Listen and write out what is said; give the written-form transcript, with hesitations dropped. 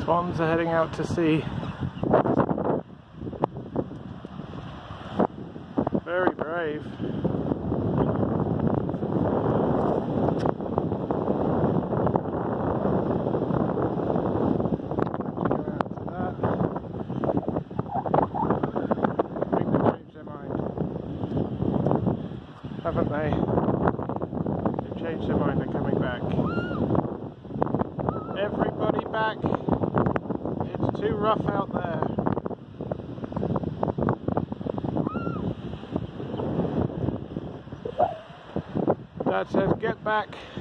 Swans are heading out to sea. Very brave. Haven't they? They've changed their mind, they're coming back. Everybody back! It's too rough out there. Dad says get back.